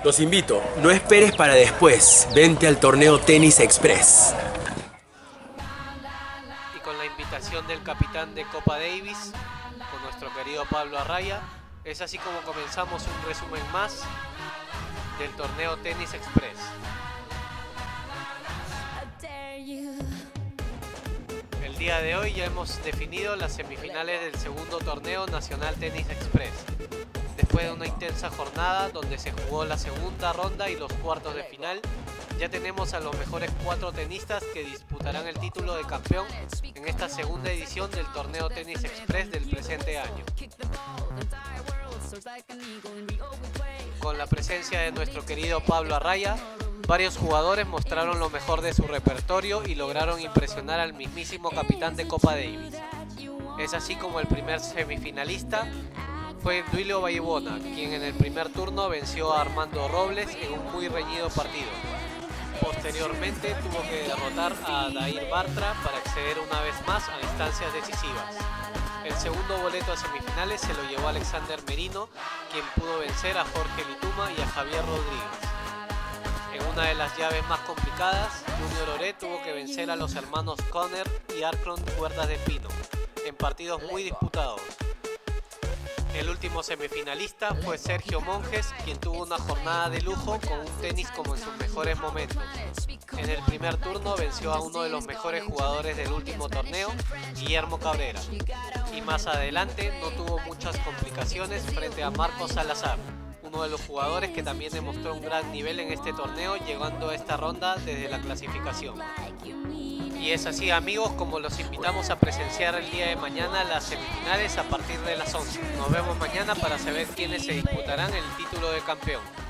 Los invito, no esperes para después. Vente al torneo Tenis Express. Y con la invitación del capitán de Copa Davis, con nuestro querido Pablo Arraya, es así como comenzamos un resumen más del torneo Tenis Express. El día de hoy ya hemos definido las semifinales del segundo torneo Nacional Tenis Express. Después de una intensa jornada donde se jugó la segunda ronda y los cuartos de final, ya tenemos a los mejores 4 tenistas que disputarán el título de campeón en esta segunda edición del torneo Tenis Express del presente año. Con la presencia de nuestro querido Pablo Arraya, varios jugadores mostraron lo mejor de su repertorio y lograron impresionar al mismísimo capitán de Copa Davis. Es así como el primer semifinalista fue Duilio Vallebona, quien en el primer turno venció a Armando Robles en un muy reñido partido. Posteriormente tuvo que derrotar a Dair Bartra para acceder una vez más a instancias decisivas. El segundo boleto a semifinales se lo llevó Alexander Merino, quien pudo vencer a Jorge Lituma y a Javier Rodríguez. En una de las llaves más complicadas, Junior Oré tuvo que vencer a los hermanos Conner y Arklon Cuerdas de Pino, en partidos muy disputados. El último semifinalista fue Sergio Monjes, quien tuvo una jornada de lujo con un tenis como en sus mejores momentos. En el primer turno venció a uno de los mejores jugadores del último torneo, Guillermo Cabrera. Y más adelante no tuvo muchas complicaciones frente a Marcos Salazar, uno de los jugadores que también demostró un gran nivel en este torneo, llegando a esta ronda desde la clasificación. Y es así, amigos, como los invitamos a presenciar el día de mañana las semifinales a partir de las 11. Nos vemos mañana para saber quiénes se disputarán el título de campeón.